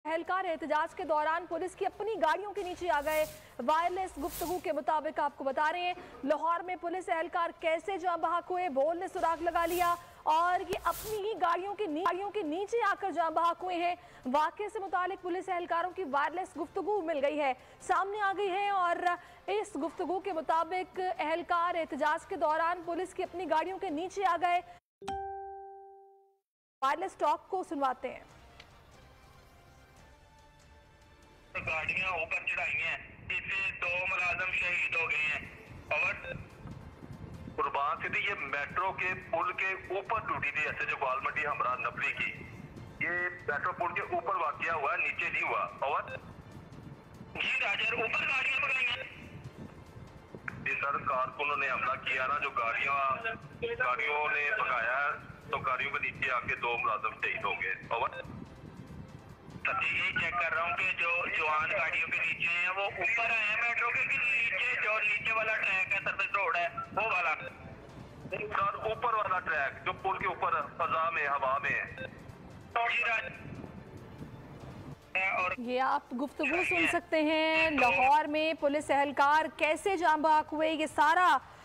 एहलकार एहतजाज के दौरान पुलिस की अपनी गाड़ियों के नीचे आ गए। वायरलेस गुफ्तगू के मुताबिक आपको बता रहे हैं, लाहौर में पुलिस एहलकार कैसे जाँ बहक हुए, बोल ने सुराग लगा लिया और ये अपनी ही गाड़ियों के नीचे आकर जाँ बहक हुए हैं। वाकये से मुतालिक पुलिस एहलकारों की वायरलेस गुफ्तगू मिल गई है, सामने आ गई है और इस गुफ्तगू के मुताबिक एहलकार एहतजाज के दौरान पुलिस की अपनी गाड़ियों के नीचे आ गए। वायरलेस टॉक को सुनवाते हैं। गाड़ियां ऊपर चढ़ाई हैं, इससे 2 मुलाजिम शहीद हो गए हैं। और कुर्बान सिटी ये मेट्रो के पुल के ऊपर टूटी थी, ऐसे जो गोलमंडी हमरा नबरी की, ये मेट्रो पुल के ऊपर वाकया हुआ, नीचे नहीं हुआ। और जी राजर ऊपर गाड़ियां भगाई हैं जी सर, कारकुनों ने हमला किया ना, जो गाड़ियों ने भगाया तो गाड़ियों के नीचे आके 2 मुलाजिम शहीद हो गए। और यही चेक कर रहा हूँ कि जो जवान गाड़ियों के नीचे हैं वो ऊपर आए हैं मेट्रो के नीचे, जो नीचे वाला ट्रैक है सर्विस रोड है वो वाला सर, ऊपर वाला ट्रैक जो पुल के ऊपर फजा में हवा में है। और ये आप गुफ्तगू सुन सकते हैं, लाहौर में पुलिस एहलकार कैसे जाँ बहक हुए, ये सारा